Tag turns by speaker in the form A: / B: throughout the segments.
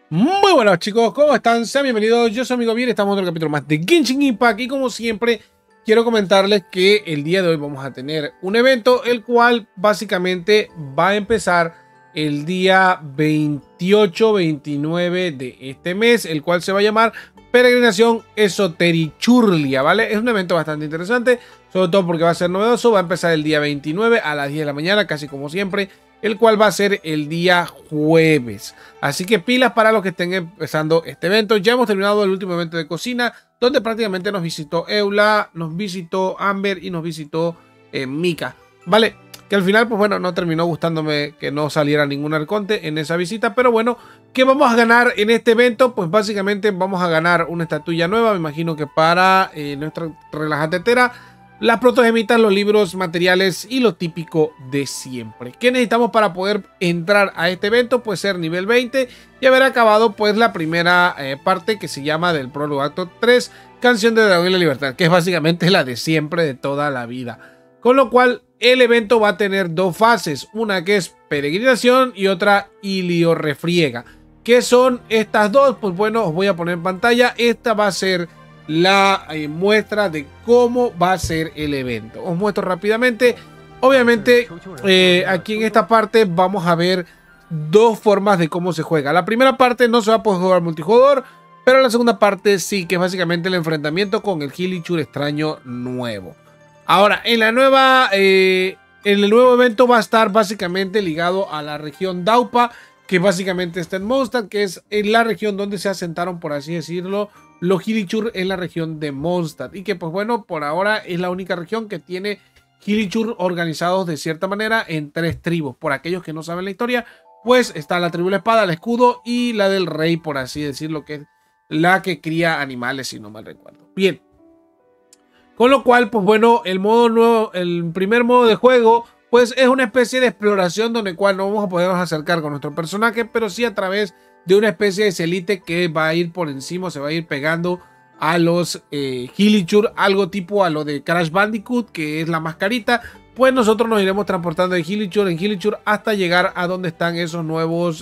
A: Muy buenas chicos, ¿cómo están? Sean bienvenidos, yo soy amigo Bien, estamos en otro capítulo más de Genshin Impact y como siempre quiero comentarles que el día de hoy vamos a tener un evento el cual básicamente va a empezar el día 28-29 de este mes, el cual se va a llamar Peregrinación Esoterichurlia, ¿vale? Es un evento bastante interesante, sobre todo porque va a ser novedoso, va a empezar el día 29 a las 10 de la mañana, casi como siempre, el cual va a ser el día jueves. Así que pilas para los que estén empezando este evento. Ya hemos terminado el último evento de cocina, donde prácticamente nos visitó Eula, nos visitó Amber y nos visitó Mika. Vale, que al final, pues bueno, no terminó gustándome que no saliera ningún arconte en esa visita, pero bueno, ¿qué vamos a ganar en este evento? Pues básicamente vamos a ganar una estatuilla nueva, me imagino que para nuestra relajante Tera, las protogemitas, los libros, materiales y lo típico de siempre. ¿Qué necesitamos para poder entrar a este evento? Pues ser nivel 20 y haber acabado pues la primera parte que se llama del prólogo acto 3, Canción de Dragón y la Libertad, que es básicamente la de siempre de toda la vida. Con lo cual el evento va a tener dos fases, una que es peregrinación y otra Ilio refriega. ¿Qué son estas dos? Pues bueno, os voy a poner en pantalla. Esta va a ser la muestra de cómo va a ser el evento. Os muestro rápidamente. Obviamente aquí en esta parte vamos a ver dos formas de cómo se juega. La primera parte no se va a poder jugar multijugador, pero la segunda parte sí, que es básicamente el enfrentamiento con el Hilichurl extraño nuevo. Ahora, en el nuevo evento va a estar básicamente ligado a la región Daupa, que básicamente está en Mondstadt, que es en la región donde se asentaron, por así decirlo, los Hilichurl en la región de Mondstadt. Y que pues bueno, por ahora es la única región que tiene Hilichurl organizados de cierta manera en tres tribus. Por aquellos que no saben la historia, pues está la tribu de la espada, el escudo y la del rey, por así decirlo, que es la que cría animales, si no mal recuerdo. Bien. Con lo cual, pues bueno, el modo nuevo, el primer modo de juego, pues es una especie de exploración donde cual no vamos a podernos acercar con nuestro personaje, pero sí a través de una especie de celite que va a ir por encima, se va a ir pegando a los Hilichurl, algo tipo a lo de Crash Bandicoot, que es la mascarita. Pues nosotros nos iremos transportando de Hilichurl en Hilichurl hasta llegar a donde están esos nuevos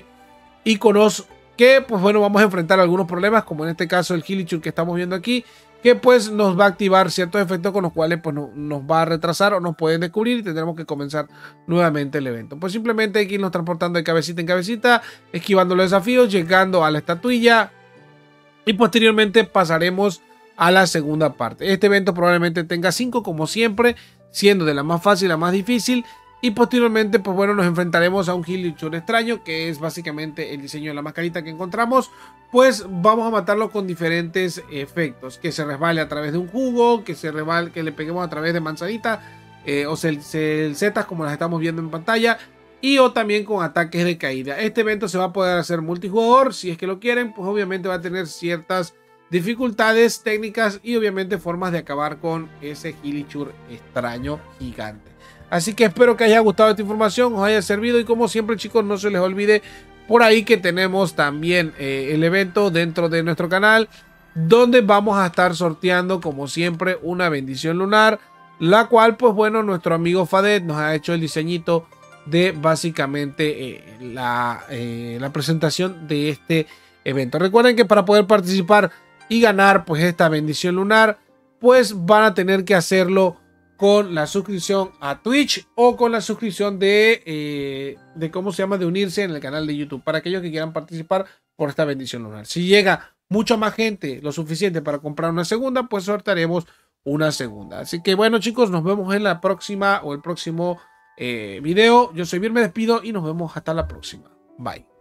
A: iconos que, pues bueno, vamos a enfrentar algunos problemas, como en este caso el Hilichurl que estamos viendo aquí, que pues nos va a activar ciertos efectos con los cuales pues nos va a retrasar o nos pueden descubrir y tendremos que comenzar nuevamente el evento. Pues simplemente hay que irnos transportando de cabecita en cabecita, esquivando los desafíos, llegando a la estatuilla y posteriormente pasaremos a la segunda parte. Este evento probablemente tenga 5 como siempre, siendo de la más fácil a la más difícil. Y posteriormente, pues bueno, nos enfrentaremos a un Hilichurl extraño, que es básicamente el diseño de la mascarita que encontramos. Pues vamos a matarlo con diferentes efectos. Que se resbale a través de un jugo, que se resbale, que le peguemos a través de manzanita, o setas como las estamos viendo en pantalla. Y o también con ataques de caída. Este evento se va a poder hacer multijugador, si es que lo quieren. Pues obviamente va a tener ciertas dificultades técnicas y obviamente formas de acabar con ese Hilichurl extraño gigante. Así que espero que haya gustado esta información, os haya servido y como siempre chicos no se les olvide por ahí que tenemos también el evento dentro de nuestro canal donde vamos a estar sorteando como siempre una bendición lunar, la cual pues bueno nuestro amigo Fadet nos ha hecho el diseñito de básicamente la presentación de este evento. Recuerden que para poder participar y ganar pues esta bendición lunar pues van a tener que hacerlo con la suscripción a Twitch o con la suscripción de cómo se llama, de unirse en el canal de YouTube para aquellos que quieran participar por esta bendición lunar. Si llega mucha más gente, lo suficiente para comprar una segunda, pues sortearemos una segunda. Así que bueno chicos, nos vemos en la próxima o el próximo video. Yo soy Vir, me despido y nos vemos hasta la próxima. Bye.